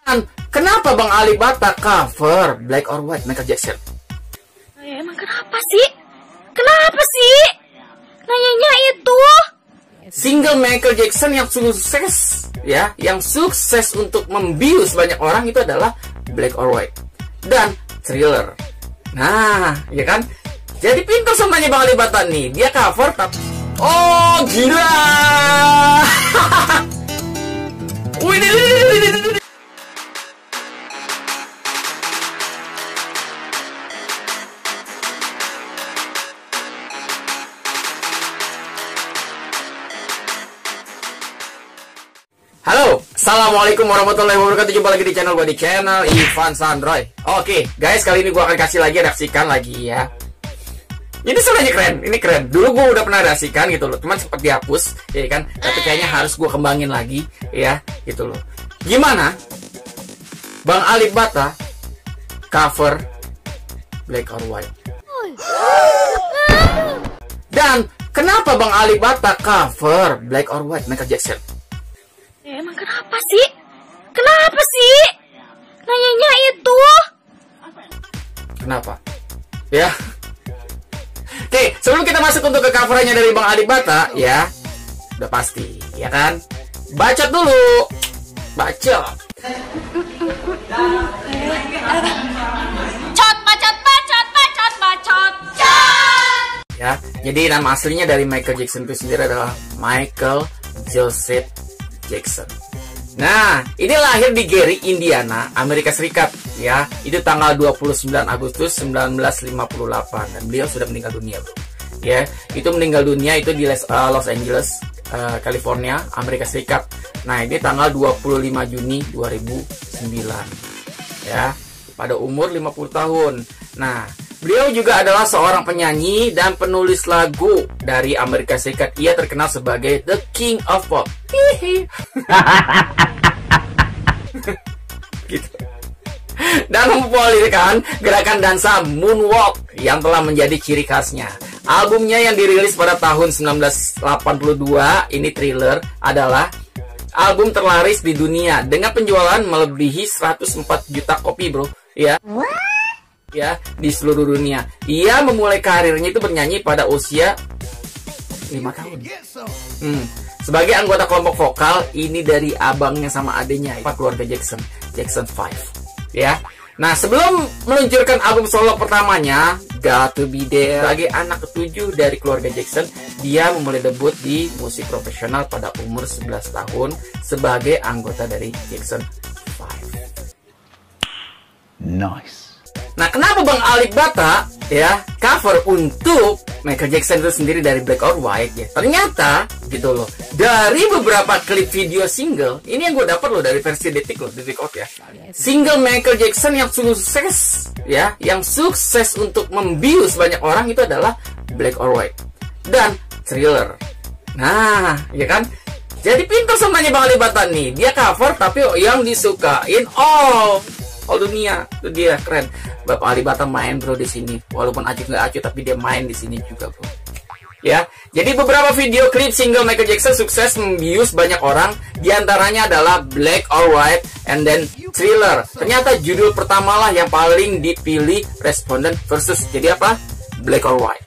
Kenapa Bang Ali Bata cover Black or White Michael Jackson? Ya, emang kenapa sih? Kenapa sih? Nanyanya itu. Single Michael Jackson yang sukses, ya, yang sukses untuk membius banyak orang itu adalah Black or White dan Thriller. Nah, ya kan? Jadi pintar sebenarnya Bang Ali Bata nih. Dia cover tapi gila. Wih. Halo, assalamualaikum warahmatullahi wabarakatuh. Jumpa lagi di channel gue, di channel Ivan Sandroy. Oke, guys, kali ini gue akan kasih lagi, reaksikan lagi ya. Ini sebenarnya keren, ini keren. Dulu gue udah pernah reaksikan gitu loh, cuman sempat dihapus, ya kan. Tapi kayaknya harus gue kembangin lagi, ya, gitu loh. Gimana Bang Ali Bata cover Black or White? Dan kenapa Bang Ali Bata cover Black or White Michael Jackson? Ya, emang kenapa sih? Kenapa sih? Nanyanya itu. Kenapa? Ya. Oke, sebelum kita masuk untuk ke coverannya dari Bang Ali Bata, ya, udah pasti, ya kan? Bacot dulu. Bacot. Bacot. Ya, jadi nama aslinya dari Michael Jackson itu sendiri adalah Michael Joseph Jackson. Nah, ini lahir di Gary, Indiana, Amerika Serikat, ya. Itu tanggal 29 Agustus 1958 dan beliau sudah meninggal dunia, bro. Ya, itu meninggal dunia itu di Los Angeles, California, Amerika Serikat. Nah, ini tanggal 25 Juni 2009. Ya, pada umur 50 tahun. Nah, beliau juga adalah seorang penyanyi dan penulis lagu dari Amerika Serikat. Ia terkenal sebagai The King of Pop. Gitu. Dan mempopulerkan gerakan dansa moonwalk yang telah menjadi ciri khasnya. Albumnya yang dirilis pada tahun 1982, ini Thriller, adalah album terlaris di dunia dengan penjualan melebihi 104 juta kopi, bro. Ya. Ya, di seluruh dunia. Ia memulai karirnya itu bernyanyi pada usia 5 tahun. Sebagai anggota kelompok vokal ini dari abangnya sama adiknya, keluarga Jackson 5. Ya. Nah, sebelum meluncurkan album solo pertamanya, Got to Be There, sebagai anak ketujuh dari keluarga Jackson, dia memulai debut di musik profesional pada umur 11 tahun sebagai anggota dari Jackson 5. Nice. Nah, kenapa Bang Ali Bata ya cover untuk Michael Jackson itu sendiri dari Black or White ya? Ternyata gitu loh, dari beberapa klip video single, ini yang gue dapat loh dari versi Detik Out ya. Single Michael Jackson yang sukses ya, yang sukses untuk membius banyak orang itu adalah Black or White dan Thriller. Nah, ya kan? Jadi pintar sebenarnya Bang Ali Bata nih. Dia cover tapi yang disukain all dunia. Itu dia, keren. Bapak Ali Bata main, bro, di sini. Walaupun acuh nggak acuh, tapi dia main di sini juga, bro. Ya, jadi beberapa video klip single Michael Jackson sukses membius banyak orang. Di antaranya adalah Black or White and then Thriller. Ternyata judul pertama lah yang paling dipilih responden versus. Jadi apa? Black or White.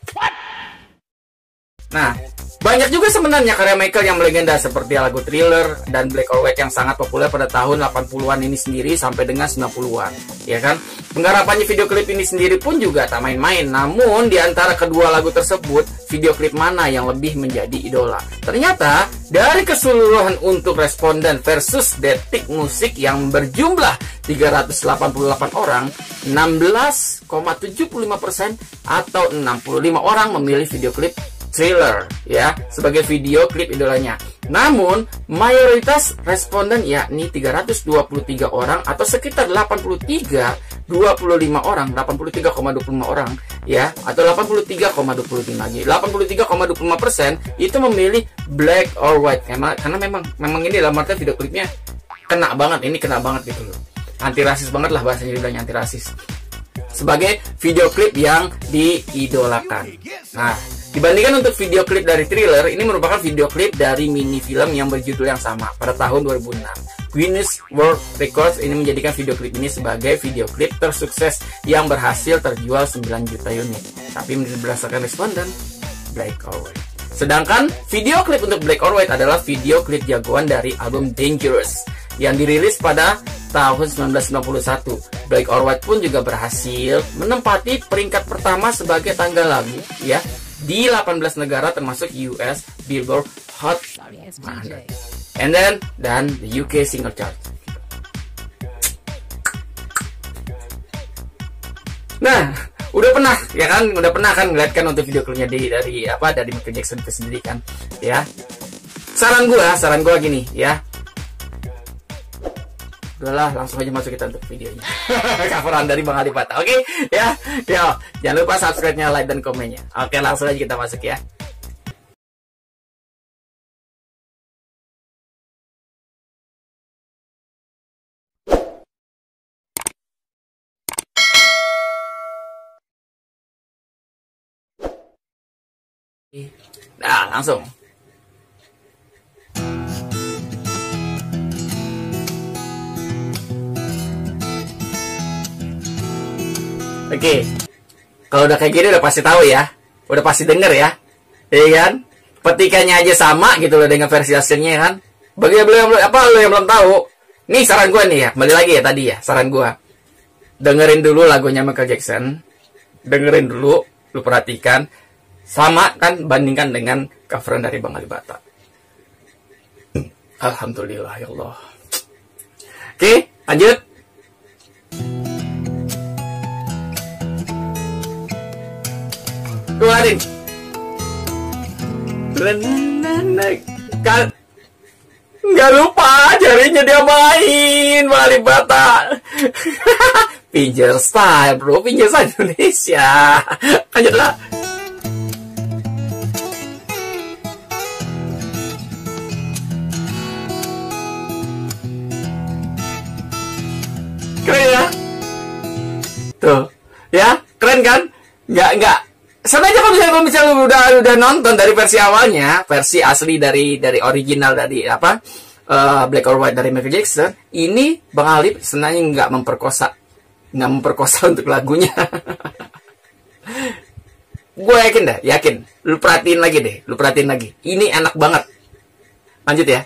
Nah, banyak juga sebenarnya karya Michael yang melegenda seperti lagu Thriller dan Black or White yang sangat populer pada tahun 80-an ini sendiri sampai dengan 90-an, ya kan? Penggarapannya video klip ini sendiri pun juga tak main-main. Namun di antara kedua lagu tersebut, video klip mana yang lebih menjadi idola? Ternyata dari keseluruhan untuk responden versus Detik Musik yang berjumlah 388 orang, 16,75% atau 65 orang memilih video klip Thriller ya sebagai video klip idolanya. Namun mayoritas responden yakni 323 orang atau sekitar 83,25 orang ya, atau 83,25 lagi. 83,25% itu memilih Black or White karena memang ini dalam arti video klipnya kena banget, ini kena banget gitu loh. Anti rasis banget lah bahasanya, dibilangnya anti rasis. Sebagai video klip yang diidolakan. Nah, Dibandingkan untuk video klip dari Thriller, ini merupakan video klip dari mini film yang berjudul yang sama pada tahun 2006. Guinness World Records ini menjadikan video klip ini sebagai video klip tersukses yang berhasil terjual 9 juta unit. Tapi berdasarkan responden, Black or White. Sedangkan video klip untuk Black or White adalah video klip jagoan dari album Dangerous yang dirilis pada tahun 1991. Black or White pun juga berhasil menempati peringkat pertama sebagai tangga lagu ya di 18 negara termasuk US Billboard Hot 100 dan the UK Single Chart. Nah, udah pernah kan ngeliat kan untuk video klipnya dari Michael Jackson itu sendiri kan ya. Saran gua gini ya. Udahlah, langsung aja masuk kita untuk videonya. Coveran dari Bang Ali Bata. Oke, ya. Yo, jangan lupa subscribe-nya, like dan komennya. Oke, langsung aja kita masuk ya. Nah, langsung. Oke, kalau udah kayak gini udah pasti tahu ya, udah pasti denger ya, iya kan? Petikannya aja sama gitu loh dengan versi aslinya kan. Bagi lo yang belum tahu, nih saran gue nih ya, kembali lagi ya tadi ya, saran gue, dengerin dulu lagunya Michael Jackson, dengerin dulu, lu perhatikan, sama kan bandingkan dengan coveran dari Bang Ali Bata. Alhamdulillah ya Allah. Oke, lanjut. Keluarin. Nggak lupa jarinya dia main Bang Ali Bata. Pinjer style bro, pinjer style Indonesia. Lanjutlah. Keren ya? Tuh, ya keren kan? Nggak. Sengaja kalau misalnya udah nonton dari versi awalnya, versi asli dari original dari Black or White dari Michael Jackson, ini Bang Ali sebenarnya nggak memperkosa untuk lagunya. Gue yakin. Lu perhatiin lagi. Ini enak banget. Lanjut ya.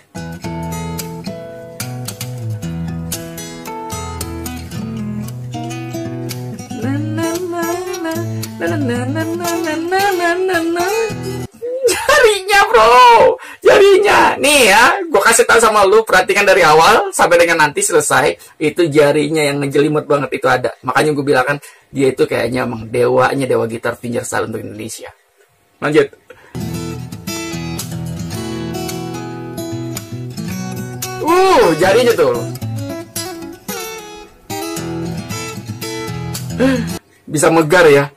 Jarinya nih ya, gue kasih tahu sama lu, perhatikan dari awal sampai dengan nanti selesai, itu jarinya yang ngejelimut banget itu ada. Makanya gue bilang kan dia itu kayaknya emang dewa gitar fingerstyle untuk Indonesia. Lanjut. Jarinya tuh bisa megar ya.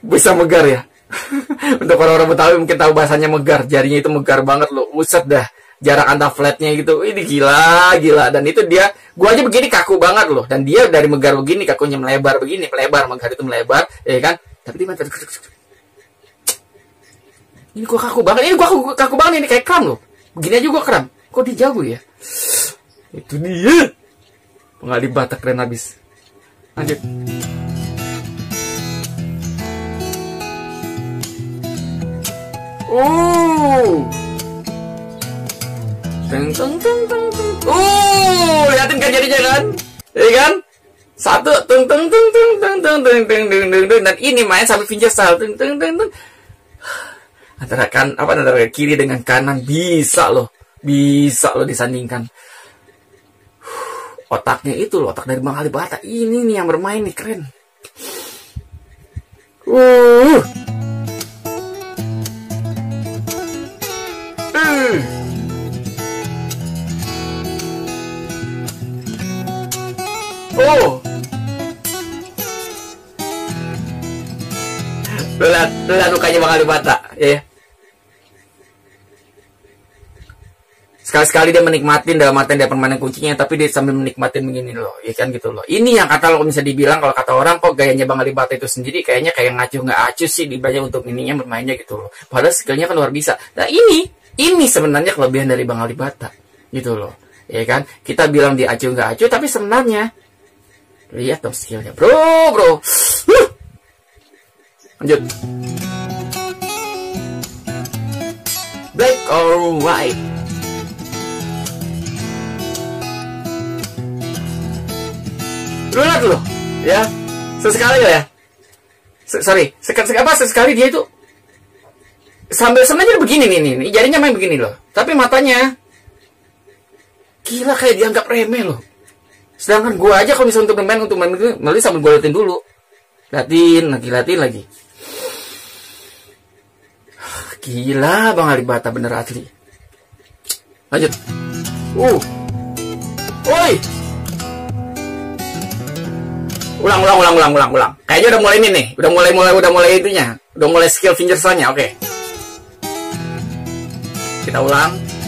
Untuk orang-orang Betawi mungkin tahu bahasanya megar. Jarinya itu megar banget loh. Buset dah. Jarak antar flatnya gitu. Ini gila. Dan itu dia, gua aja begini kaku banget loh. Dan dia dari megar begini, kakunya melebar begini. Megar itu melebar. Ya kan? Tapi dia mantap. Ini gua kaku banget. Ini kayak kram loh. Begini aja gua kram. Kok dia jago ya? Itu dia. Bang Ali Bata keren habis. Lanjut. Liatin kan jadinya kan? Iya kan? Satu dan ini main sampai fingerstyle antara kiri dengan kanan bisa loh disandingkan. Otaknya itu loh, otak dari Bang Ali Bata ini nih yang bermain nih, keren. Lihat lukanya Bang Ali Bata ya. Sekali-sekali dia menikmatin, dalam artian dia permainan kuncinya, tapi dia sambil menikmatin begini loh, ya kan gitu loh. Ini yang kata lo bisa dibilang, kalau kata orang kok gayanya Bang Alibata itu sendiri kayaknya kayak ngacu nggak acu sih dibanding untuk ininya bermainnya gitu loh. Padahal skillnya kan luar biasa. Nah ini sebenarnya kelebihan dari Bang Alibata gitu loh, ya kan. Kita bilang dia acu nggak acu, tapi sebenarnya lihat dong skillnya, bro. Lanjut. Black or white. Lu lihat loh, ya. Sesekali ya. Sesekali dia itu sambil sebenarnya begini nih, jarinya main begini loh. Tapi matanya gila kayak dianggap remeh loh. Sedangkan gua aja kalau misalnya untuk main itu, malah sambil gua liatin dulu. Liatin lagi. Gila Bang Alibata bener asli. Lanjut. Woi. Ulang. Kayaknya udah mulai ini nih. Udah mulai itunya. Udah mulai skill fingersannya. Oke. Kita ulang.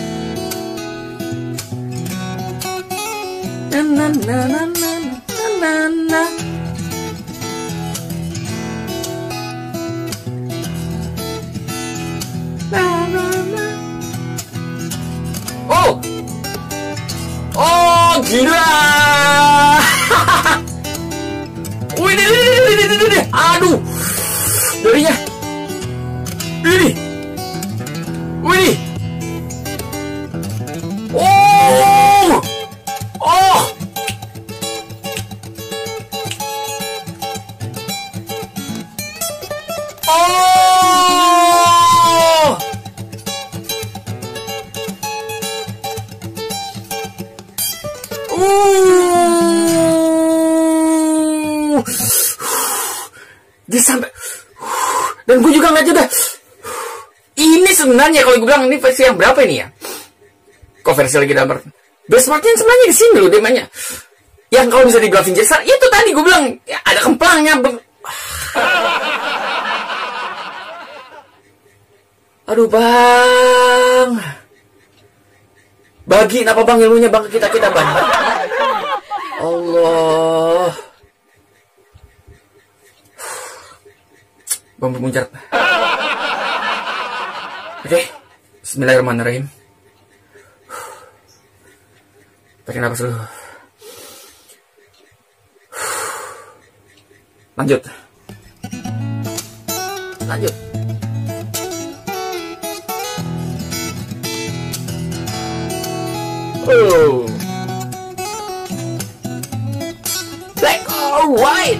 Oh, gila. Wih, aduh, jarinya, ini, wih, oh, dia sampai dan gue juga nggak jeda. Ini sebenarnya kalau gue bilang ini versi yang berapa ini ya? Kok versi lagi dalam best marknya sebenarnya di sini loh demanya. Yang kalau bisa dibilang fingersan itu tadi gue bilang ya, ada kemplangnya. Aduh bang, bagi apa bang ilmunya bang kita bang. Allah. Bang bermuncrat. Oke, bismillahirrahmanirrahim. Tarik nafas dulu. Lanjut. Oh. Black or white?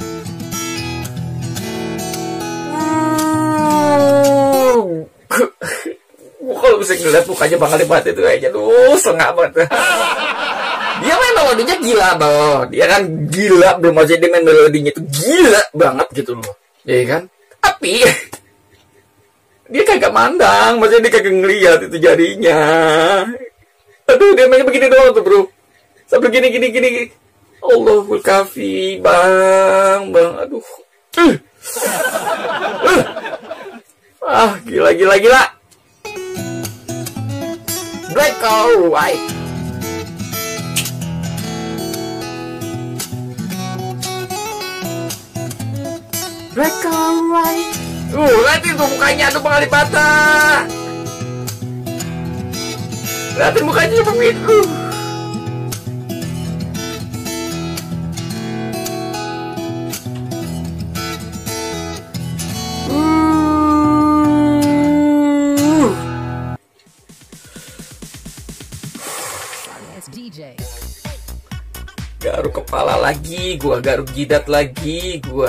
Kalau bisa ngeliat mukanya Bang Alibata itu kayaknya sengak banget. Dia main melodinya gila banget. Dia kan gila, belum aja dia main melodinya itu gila banget gitu loh. Ya kan? Tapi dia kagak mandang, maksudnya dia kagak ngeliat itu jarinya. Aduh, dia mainnya begini doang tuh bro. Sampai gini. Allahul kafi, bang. Aduh. Gila. Black or white? Black or white? Liatin tuh mukanya tuh Bang Alibata. Liatin mukanya begitu. Garuk kepala lagi, gua garuk jidat lagi, gua.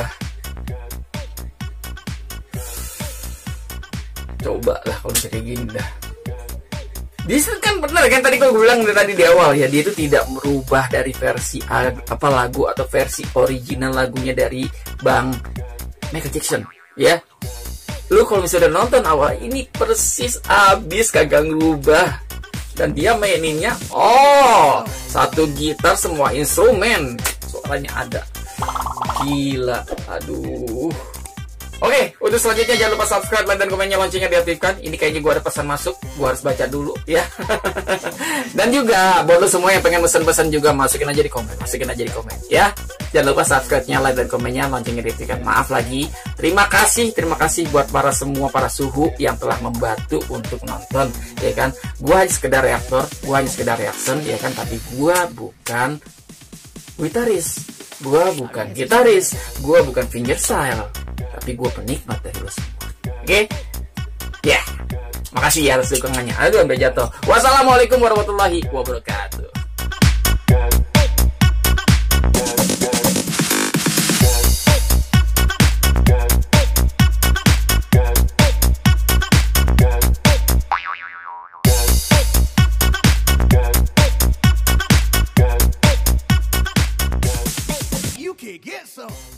Coba lah kalau bisa kayak gini dah. Dia kan bener kan tadi kalau gue bilang tadi di awal ya, dia itu tidak merubah dari versi lagu atau versi original lagunya dari Bang Michael Jackson, ya. Lu kalau misalnya udah nonton awal ini persis abis kagak ngerubah. Dan dia maininnya satu gitar semua instrumen suaranya ada. Gila, aduh. Oke, untuk selanjutnya jangan lupa subscribe, like, dan komennya, loncengnya diaktifkan. Ini kayaknya gue ada pesan masuk, gue harus baca dulu ya. Dan juga buat lo semua yang pengen pesan-pesan juga, masukin aja di komen ya. Jangan lupa subscribe-nya, like, dan komennya, loncengnya diaktifkan. Maaf lagi, terima kasih buat para suhu yang telah membantu untuk nonton, ya kan. Gue hanya sekedar reaktor, gue hanya sekedar reaction, ya kan. Tapi gue bukan gitaris, gue bukan fingerstyle, tapi gue penikmat dari lo semua. Oke? Ya. Makasih ya atas dukungannya. Aduh, sampai jatuh. Wassalamualaikum warahmatullahi wabarakatuh. You can get some.